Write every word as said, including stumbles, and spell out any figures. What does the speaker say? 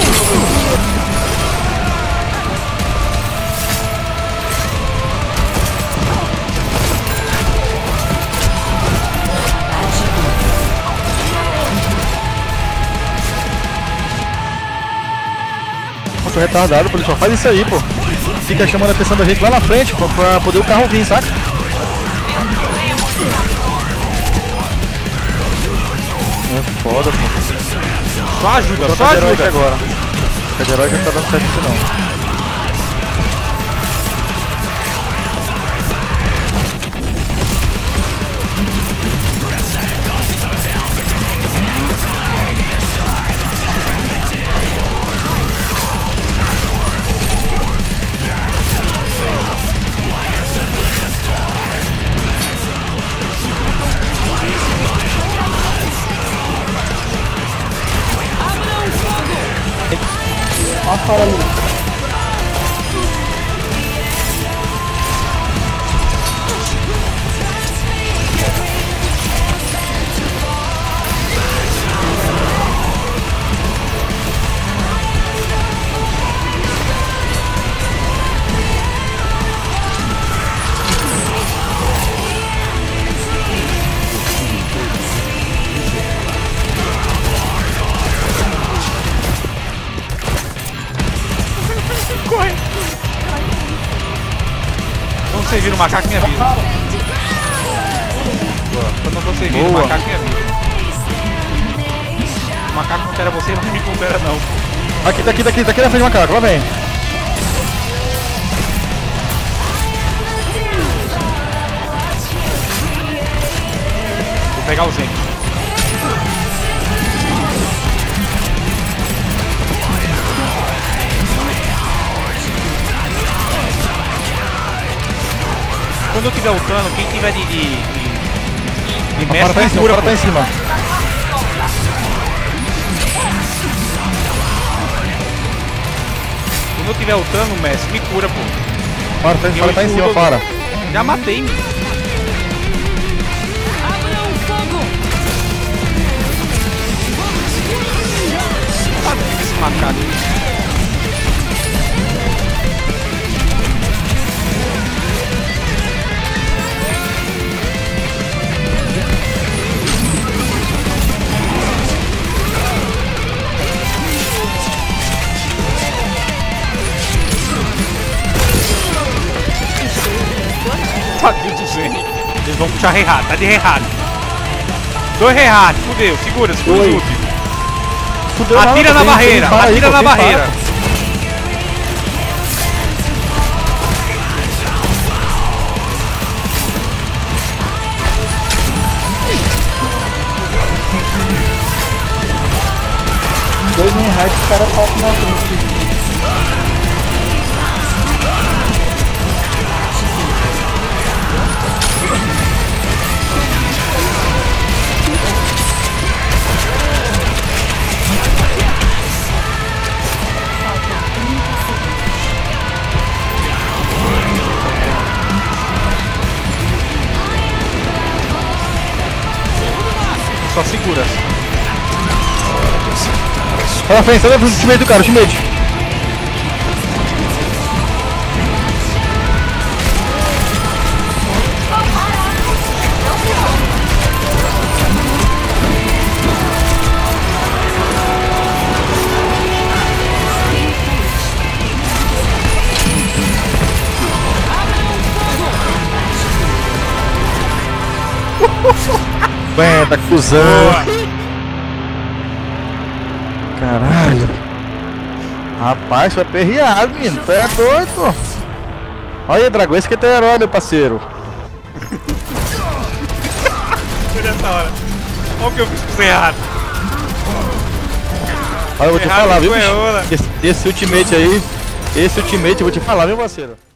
Tô retardado, pô, ele só faz isso aí, pô. Fica chamando a atenção da gente lá na frente, pô, pra poder o carro vir, saca? É foda, pô. Só ajuda, só ajuda agora. O de herói já tá dando certo isso não. Olha a fora ali. Corre! Quando você vira o macaco, me avisa. Quando você vira o macaco, me avisa. O macaco não quer você, não me coopera não. Aqui, daqui, daqui, daqui na frente do macaco, lá vem. Vou pegar o Zen. Quando eu tiver ultando, quem tiver de, de, de, de mestre, tá em cima, cura, tá em cima. Quando eu tiver ultando, mestre, me cura, pô. Para, tá, para, tá em cima, para. Já matei, me. Ah, esse macaco. Tadinho do Zen. Eles vão puxar Reinhardt, tá de Reinhardt. Dois Reinhardt, fudeu, segura, segura o ult. Fudeu, atira na barreira, atira na barreira. Dois Reinhardt, os caras faltam na frente. Só segura. Olha na frente, olha pro time do cara, o time. Ué, tá cuzão. Caralho. Rapaz, foi aperreado, menino. Tu é doido. Olha aí, Dragão, esse que é teu herói, meu parceiro. Olha essa hora. Olha o que eu fiz com o errado. Olha, eu vou te falar, viu, bicho? Esse, esse ultimate aí, esse ultimate eu vou te falar, meu parceiro.